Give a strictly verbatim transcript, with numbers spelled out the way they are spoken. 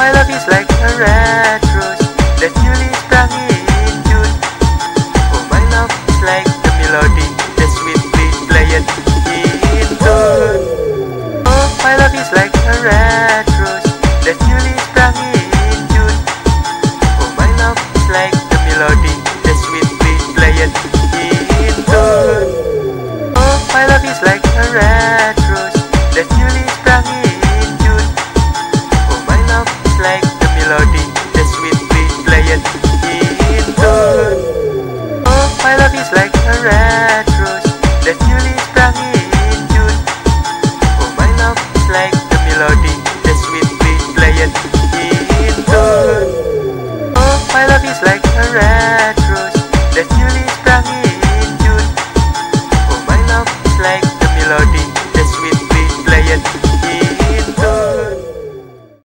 my love is like a red rose that newly sprung in June. Oh, my love is like the melody that sweetly played in tune. Oh, my love is like a red rose that newly sprung in June. Oh, my love is like the melody that sweetly played in tune. Oh, my love is like a red rose that newly sprung in June. Oh, my love is like the melody that sweetly played in tune. Oh, my love is like a red rose that newly sprung in June. Oh, my love is like the melody that sweetly played